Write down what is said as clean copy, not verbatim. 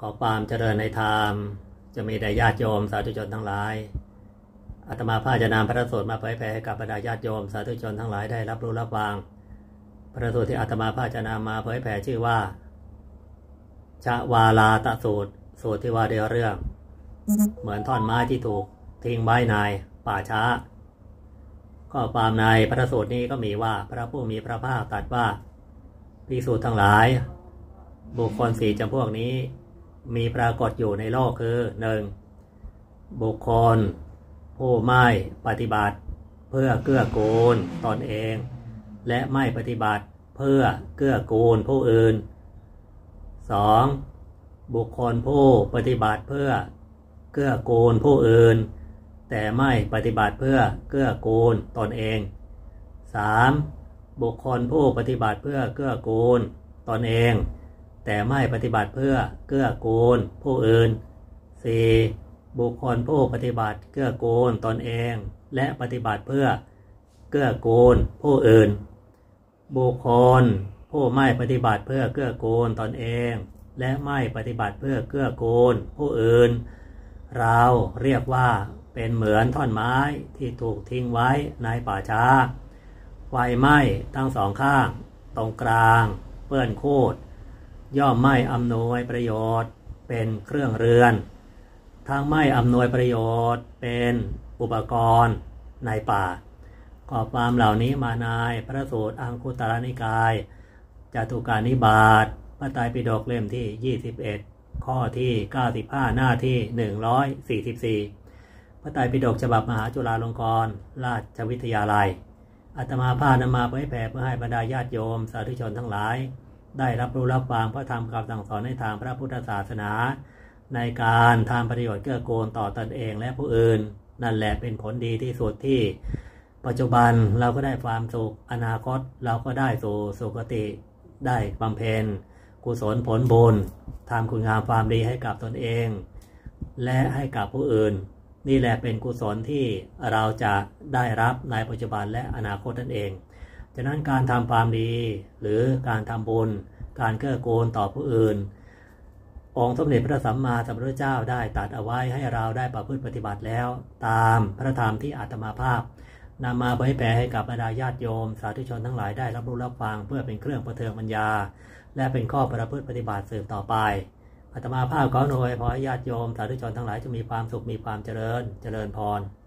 อความเจริญในธรรมจะมีแด่ญาติโยมสาธุชนทั้งหลายอาตมาภาพจะนำพระสูตรมาเผยแผ่ให้กับบรรดาญาติโยมสาธุชนทั้งหลายได้รับรู้รับฟังพระสูตรที่อาตมาภาพจะนำมาเผยแผ่ชื่อว่าชวาลาตสูตรสูตรที่ว่าด้วยเรื่องเหมือนท่อนไม้ที่ถูกทิ้งไว้ในป่าช้าข้อความในพระสูตรนี้ก็มีว่าพระผู้มีพระภาคตรัสว่าภิกษุทั้งหลายบุคคลสี่จำพวกนี้มีปรากฏอยู่ในโลกคือ 1. บุคคลผู้ไม่ปฏิบัติเพื่อเกื้อกูลตนเองและไม่ปฏิบัติเพื่อเกื้อกูลผู้อื่น 2. บุคคลผู้ปฏิบัติเพื่อเกื้อกูลผู้อื่นแต่ไม่ปฏิบัติเพื่อเกื้อกูลตนเอง 3. บุคคลผู้ปฏิบัติเพื่อเกื้อกูลตนเองแต่ไม่ปฏิบัติเพื่อเกื้อกูลผู้อื่น 4. บุคคลผู้ปฏิบัติเกื้อกูลตนเองและปฏิบัติเพื่อเกื้อกูลผู้อื่นบุคคลผู้ไม่ปฏิบัติเพื่อเกื้อกูลตนเองและไม่ปฏิบัติเพื่อเกื้อกูลผู้อื่นเราเรียกว่าเป็นเหมือนท่อนไม้ที่ถูกทิ้งไว้ในป่าช้าไฟไหม้ทั้งสองข้างตรงกลางเปื้อนโคตรย่อมไม่อำนวยประโยชน์เป็นเครื่องเรือนทั้งไม่อำนวยประโยชน์เป็นอุปกรณ์ในป่าข้อความเหล่านี้มาในพระสูตรอังคุตรนิกายจตุการนิบาตพระไตรปิฎกเล่มที่21ข้อที่95หน้าที่144พระไตรปิฎกฉบับมหาจุฬาลงกรณราชวิทยาลัยอาตมาภาพนำมาเผยแผ่เพื่อให้บรรดาญาติโยมสาธุชนทั้งหลายได้รับรู้รับฟังพระธรรมคำสั่งสอนในทางพระพุทธศาสนาในการทำประโยชน์เกื้อกูลต่อตนเองและผู้อื่นนั่นแหละเป็นผลดีที่สุดที่ปัจจุบันเราก็ได้ความสุขอนาคตเราก็ได้สู่สุคติได้บำเพ็ญกุศลผลบุญทำคุณงามความดีให้กับตนเองและให้กับผู้อื่นนี่แหละเป็นกุศลที่เราจะได้รับในปัจจุบันและอนาคตนั่นเองฉะนั้นการทำความดีหรือการทำบุญการเกื้อกูลต่อผู้อื่นองค์สมเด็จพระสัมมาสัมพุทธเจ้าได้ตรัสเอาไว้ให้เราได้ประพฤติปฏิบัติแล้วตามพระธรรมที่อาตมาภาพนำมาเผยแผ่ให้กับบรรดาญาติโยมสาธุชนทั้งหลายได้รับรู้รับฟังเพื่อเป็นเครื่องประเทืองปัญญาและเป็นข้อประพฤติปฏิบัติสืบต่อไปอาตมาภาพขออวยพรให้ญาติโยมสาธุชนทั้งหลายจะมีความสุขมีความเจริญพร